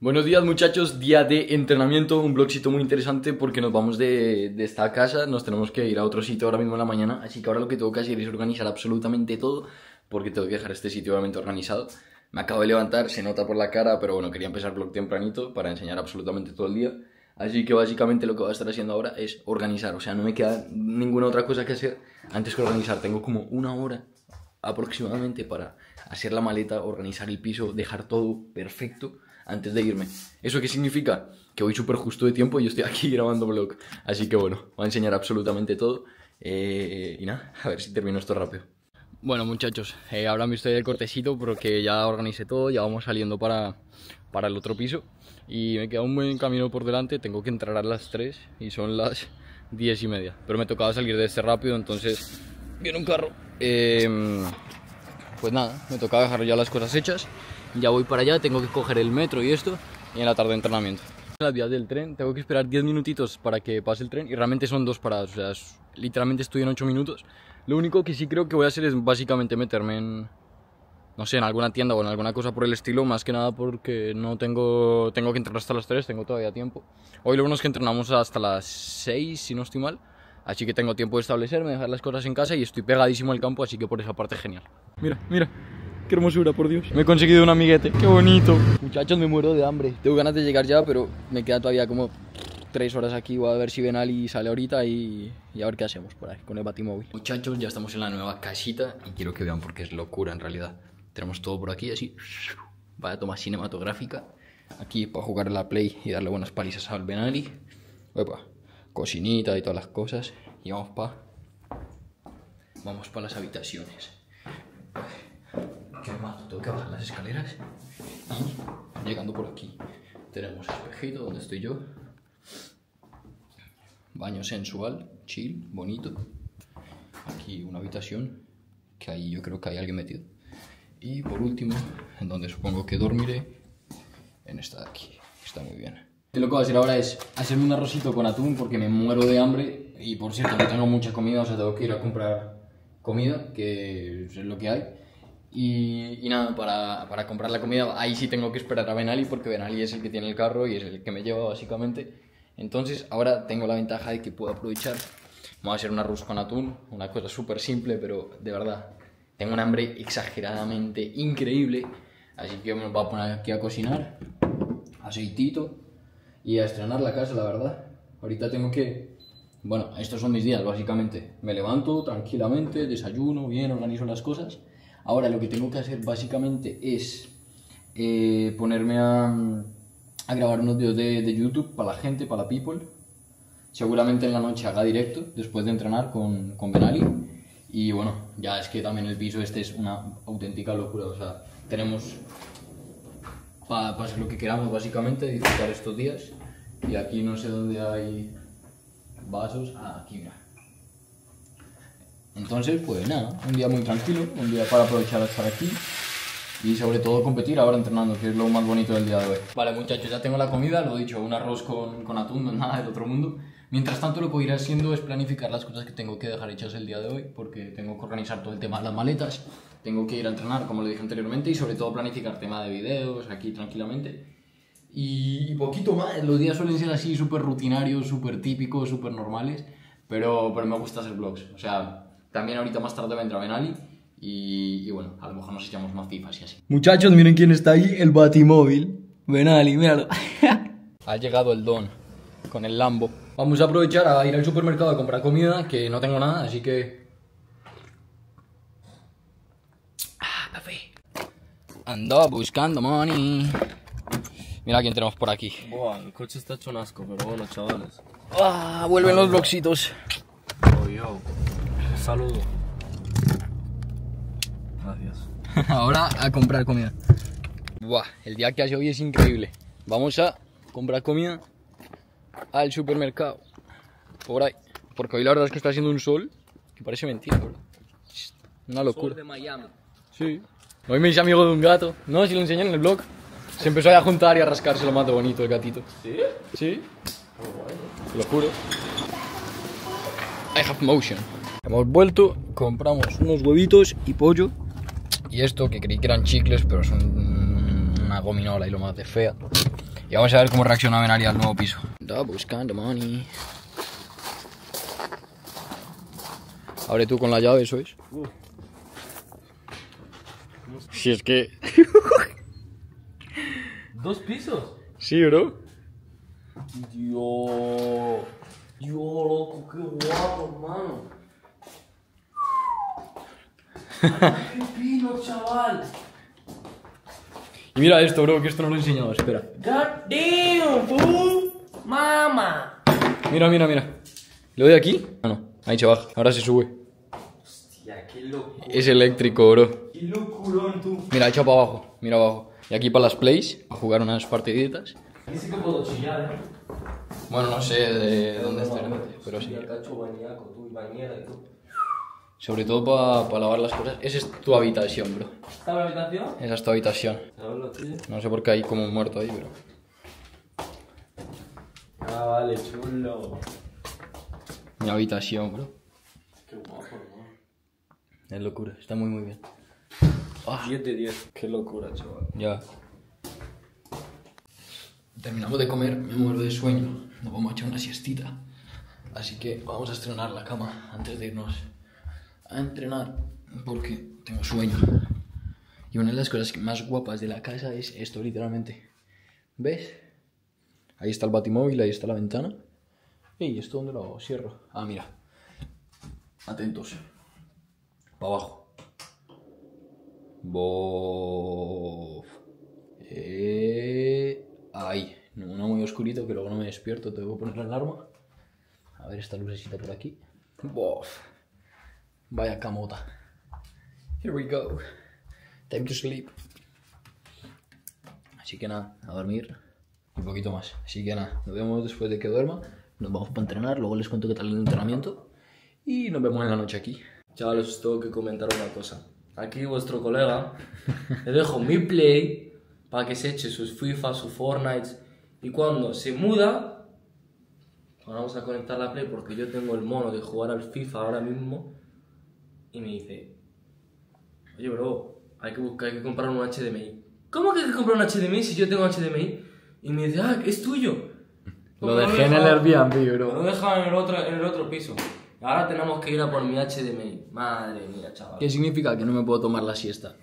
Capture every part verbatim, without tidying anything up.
Buenos días muchachos, día de entrenamiento, un vlogcito muy interesante porque nos vamos de, de esta casa, nos tenemos que ir a otro sitio ahora mismo en la mañana, así que ahora lo que tengo que hacer es organizar absolutamente todo porque tengo que dejar este sitio obviamente organizado. Me acabo de levantar, se nota por la cara, pero bueno, quería empezar el vlog tempranito para enseñar absolutamente todo el día. Así que básicamente lo que voy a estar haciendo ahora es organizar, o sea, no me queda ninguna otra cosa que hacer antes que organizar. Tengo como una hora aproximadamente para hacer la maleta, organizar el piso, dejar todo perfecto antes de irme. ¿Eso qué significa? Que voy súper justo de tiempo y yo estoy aquí grabando vlog. Así que bueno, voy a enseñar absolutamente todo. Eh, y nada, a ver si termino esto rápido. Bueno muchachos, eh, ahora me estoy del cortecito porque ya organicé todo, ya vamos saliendo para, para el otro piso. Y me queda un buen camino por delante, tengo que entrar a las tres y son las diez y media. Pero me tocaba salir de este rápido, entonces viene un carro. Eh, pues nada, me tocaba dejar ya las cosas hechas. Ya voy para allá, tengo que coger el metro y esto, y en la tarde entrenamiento. En las vías del tren, tengo que esperar diez minutitos para que pase el tren, y realmente son dos paradas, o sea, es, literalmente estoy en ocho minutos. Lo único que sí creo que voy a hacer es básicamente meterme en, no sé, en alguna tienda o en alguna cosa por el estilo, más que nada porque no tengo, tengo que entrenar hasta las tres, tengo todavía tiempo. Hoy lo bueno es que entrenamos hasta las seis, si no estoy mal, así que tengo tiempo de establecerme, dejar las cosas en casa y estoy pegadísimo al campo, así que por esa parte genial. Mira, mira. Qué hermosura, por Dios. Me he conseguido un amiguete, qué bonito. Muchachos, me muero de hambre. Tengo ganas de llegar ya, pero me queda todavía como tres horas aquí. Voy a ver si Benali sale ahorita y, y a ver qué hacemos por ahí con el batimóvil. Muchachos, ya estamos en la nueva casita y quiero que vean porque es locura en realidad. Tenemos todo por aquí, así. Vaya toma cinematográfica. Aquí para jugar a la Play y darle buenas palizas al Benali. Opa, cocinita y todas las cosas. Y vamos para... Vamos para las habitaciones. ¿Qué más? Tengo que bajar las escaleras y llegando por aquí tenemos espejito donde estoy yo, baño sensual, chill, bonito, aquí una habitación que ahí yo creo que hay alguien metido y por último en donde supongo que dormiré, en esta de aquí, está muy bien. Lo que voy a hacer ahora es hacerme un arrocito con atún porque me muero de hambre y por cierto no tengo mucha comida, o sea tengo que ir a comprar comida que es lo que hay. Y, y nada, para, para comprar la comida, ahí sí tengo que esperar a Benali porque Benali es el que tiene el carro y es el que me lleva básicamente. Entonces ahora tengo la ventaja de que puedo aprovechar. Vamos a hacer un arroz con atún, una cosa súper simple, pero de verdad, tengo un hambre exageradamente increíble. Así que me voy a poner aquí a cocinar, aceitito y a estrenar la casa, la verdad. Ahorita tengo que... Bueno, estos son mis días básicamente. Me levanto tranquilamente, desayuno, bien, organizo las cosas. Ahora lo que tengo que hacer básicamente es eh, ponerme a, a grabar unos videos de, de YouTube para la gente, para la people. Seguramente en la noche haga directo después de entrenar con, con Benali. Y bueno, ya es que también el piso este es una auténtica locura. O sea, tenemos para pa hacer lo que queramos básicamente, disfrutar estos días. Y aquí no sé dónde hay vasos. Ah, aquí mira. Entonces, pues nada, un día muy tranquilo, un día para aprovechar a estar aquí y sobre todo competir ahora entrenando, que es lo más bonito del día de hoy. Vale muchachos, ya tengo la comida, lo he dicho, un arroz con, con atún, no es nada del otro mundo. Mientras tanto lo que voy a ir haciendo es planificar las cosas que tengo que dejar hechas el día de hoy, porque tengo que organizar todo el tema de las maletas, tengo que ir a entrenar, como lo dije anteriormente, y sobre todo planificar tema de videos aquí tranquilamente. Y, y poquito más, los días suelen ser así súper rutinarios, súper típicos, súper normales, pero, pero me gusta hacer vlogs, o sea... También ahorita más tarde vendrá Benali y, y bueno, a lo mejor nos echamos más fifas y así. Muchachos, miren quién está ahí, el batimóvil. Benali, míralo. Ha llegado el don con el Lambo. Vamos a aprovechar a ir al supermercado a comprar comida, que no tengo nada, así que... Ah, café. Ando buscando money. Mira quién tenemos por aquí. Buah, el coche está hecho un asco, pero bueno, chavales. Ah, vuelven los vlogcitos. Oh, yo. Saludo. Gracias. Ahora a comprar comida. Buah, el día que hace hoy es increíble. Vamos a comprar comida al supermercado. Por ahí. Porque hoy la verdad es que está haciendo un sol que parece mentira, bro. Una locura. Sol de Miami. Sí. Hoy me hice amigo de un gato. No, si lo enseñé en el blog. Se empezó a juntar y a rascarse lo más de bonito el gatito. ¿Sí? Sí. Te lo juro. I have motion. Hemos vuelto, compramos unos huevitos y pollo. Y esto, que creí que eran chicles, pero son una gominola y lo más de fea. Y vamos a ver cómo reacciona Benari al nuevo piso. Está buscando money. Abre tú con la llave, ¿eso es? Uh. Si es que... ¿Dos pisos? Sí, bro. Dios. Dios, loco, qué guapo, hermano. ¡Qué pino, chaval! Y mira esto, bro, que esto no lo he enseñado, espera. God damn, fool. Mama. Mira, mira, mira. ¿Le doy aquí? Ah, no, ahí se baja, ahora se sube. Hostia, qué locura. Es eléctrico, bro. Qué locurón, tú. Mira, echa para abajo, mira abajo. Y aquí para las plays, a jugar unas partiditas. Aquí sí que puedo chillar, eh. Bueno, no sé de dónde está, pero sí. Cacho bañaco, tú, y bañera y tú. Sobre todo para pa lavar las cosas. Esa es tu habitación, bro. ¿Está la habitación? Esa es tu habitación. ¿Sabes lo tuyo? No sé por qué hay como un muerto ahí, pero... Ah, vale, chulo. Mi habitación, bro. Qué guapo, hermano. Es locura, está muy muy bien. Ah, diez de diez. Qué locura, chaval. ya. Terminamos de comer, me muero de sueño. Nos vamos a echar una siestita. Así que vamos a estrenar la cama antes de irnos a entrenar, porque tengo sueño. Y una de las cosas más guapas de la casa es esto, literalmente. ¿Ves? Ahí está el batimóvil, ahí está la ventana. ¿Y esto dónde lo cierro? Ah, mira. Atentos. Para abajo. Bof. Eh... Ahí. No, no muy oscurito, que luego no me despierto. Tengo que poner la alarma. A ver esta lucecita por aquí. Bof. Vaya camota. Here we go. Time to sleep. Así que nada, a dormir. Y un poquito más. Así que nada, nos vemos después de que duerma. Nos vamos para entrenar, luego les cuento qué tal el entrenamiento. Y nos vemos en la noche aquí. Chavales, os tengo que comentar una cosa. Aquí vuestro colega le dejo mi play para que se eche sus FIFA, sus Fortnite. Y cuando se muda, vamos a conectar la play porque yo tengo el mono de jugar al FIFA ahora mismo. Y me dice, oye bro, hay que, buscar, hay que comprar un H D M I. ¿Cómo que hay que comprar un H D M I si yo tengo H D M I? Y me dice, ah, es tuyo. Lo dejé en el Airbnb, bro. Lo dejaba en el otro, en el otro piso. Ahora tenemos que ir a por mi H D M I. Madre mía, chaval. ¿Qué significa? Que no me puedo tomar la siesta.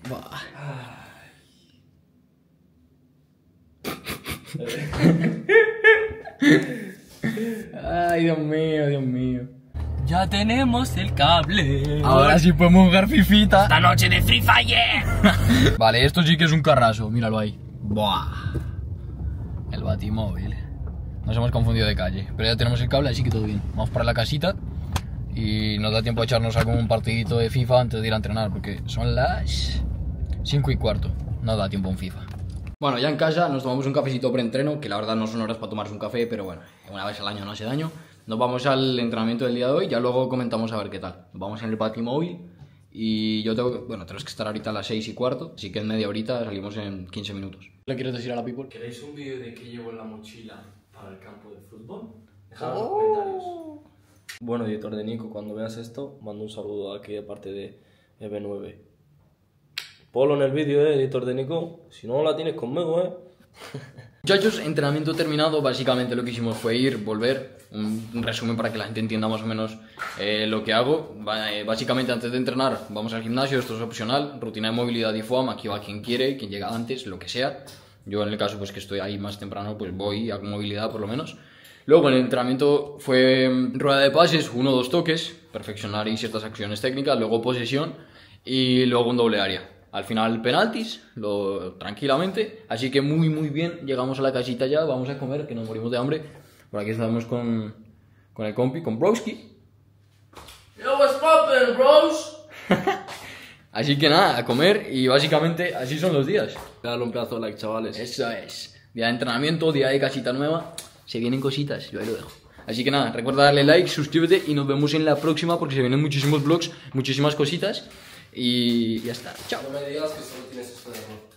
Ay, Dios mío, Dios mío. Ya tenemos el cable. Ahora sí podemos jugar fifita. Esta noche de Free Fire. Vale, esto sí que es un carrazo, míralo ahí. Buah. El batimóvil. Nos hemos confundido de calle, pero ya tenemos el cable, así que todo bien. Vamos para la casita y nos da tiempo a echarnos algún partidito de FIFA antes de ir a entrenar, porque son las cinco y cuarto. No da tiempo un FIFA. Bueno, ya en casa nos tomamos un cafecito preentreno, que la verdad no son horas para tomarse un café, pero bueno, una vez al año no hace daño. Nos vamos al entrenamiento del día de hoy, ya luego comentamos a ver qué tal. Nos vamos en el batimóvil y yo tengo que, bueno, tenemos que estar ahorita a las seis y cuarto, así que en media horita salimos en quince minutos. ¿Le quieres decir a la people? ¿Queréis un vídeo de qué llevo en la mochila para el campo de fútbol? Dejadlo en los comentarios. Bueno, editor de Nico, cuando veas esto, mando un saludo aquí de parte de E B nueve. Ponlo en el vídeo, eh, editor de Nico. Si no la tienes conmigo, eh. Muchachos, entrenamiento terminado. Básicamente lo que hicimos fue ir, volver. Un, un resumen para que la gente entienda más o menos eh, lo que hago. Básicamente antes de entrenar vamos al gimnasio, esto es opcional. Rutina de movilidad y foam, aquí va quien quiere, quien llega antes, lo que sea. Yo en el caso pues que estoy ahí más temprano, pues voy y hago movilidad por lo menos. Luego en el entrenamiento fue rueda de pases, uno o dos toques, perfeccionar y ciertas acciones técnicas, luego posesión y luego un doble área. Al final penaltis, lo, tranquilamente, así que muy muy bien, llegamos a la casita ya, vamos a comer, que nos morimos de hambre. Por aquí estamos con, con el compi, con Broski. Yo, what's poppin', bros? Así que nada, a comer y básicamente así son los días. Dale un pedazo de like, chavales. Eso es, día de entrenamiento, día de casita nueva, se vienen cositas, yo ahí lo dejo. Así que nada, recuerda darle like, suscríbete y nos vemos en la próxima porque se vienen muchísimos vlogs, muchísimas cositas. Y ya está, chao. No me digas que solo tienes esto de arroz.